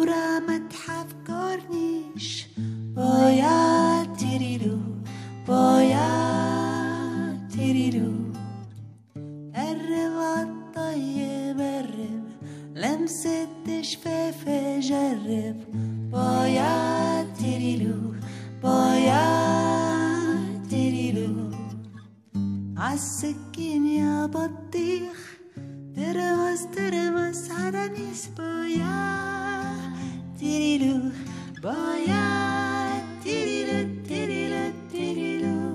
صورة متحف كورنيش بويا تيريرو بويا تيريرو قرب عالطيب قرب لمسة شفافة جرب بويا تيريرو بويا تيريرو عالسكين يا بطيخ ترمس ترمس عرانيس بويا تيريرو بويا تيريرو تيريرو تيريرو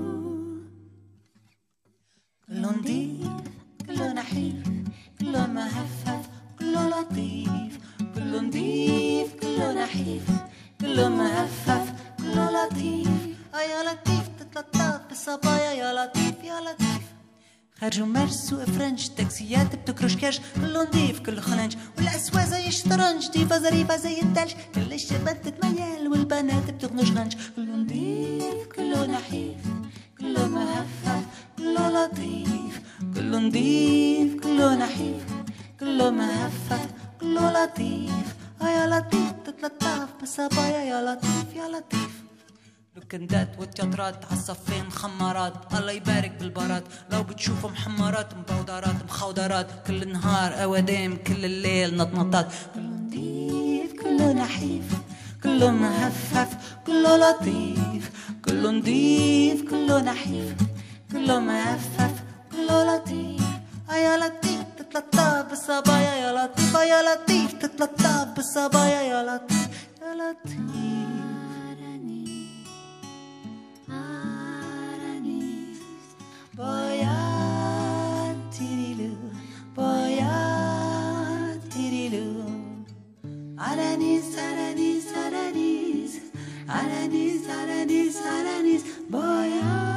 كله نضيف كله نحيف كله مهفف كله لطيف كله نضيف كله نحيف كله مهفف كله لطيف يا لطيف تتلطف بالصبايا يا لطيف يا لطيف خرجوا مرسوا فرنج تاكسيات بتكرش كاش كله نضيف كله خلنج والاسوا زي الشطرنج ديفا ظريفة زي الثلج كل الشباب تتميل والبنات بتغنج غنج كله نضيف كله نحيف كله مهفف كله لطيف كله نضيف كله نحيف كله مهفف كله لطيف يا لطيف تتلطف بالصبايا يا لطيف يا لطيف لوكندات والتياترات عالصفين خمارات الله يبارك بالبارات لو بتشوفوا محمرات مبودرات مخودرات كل نهار اوادم كل الليل نطنطات كله نضيف كله نحيف كله مهفف كله لطيف كله نضيف كله نحيف كله مهفف كله لطيف يا لطيف تتلطف بالصبايا يا لطيف يا لطيف تتلطف بالصبايا يا لطيف يا لطيف Boya tirilu, boya tirilu. Aranis, Aranis, Aranis, Aranis, Aranis, Aranis, boya.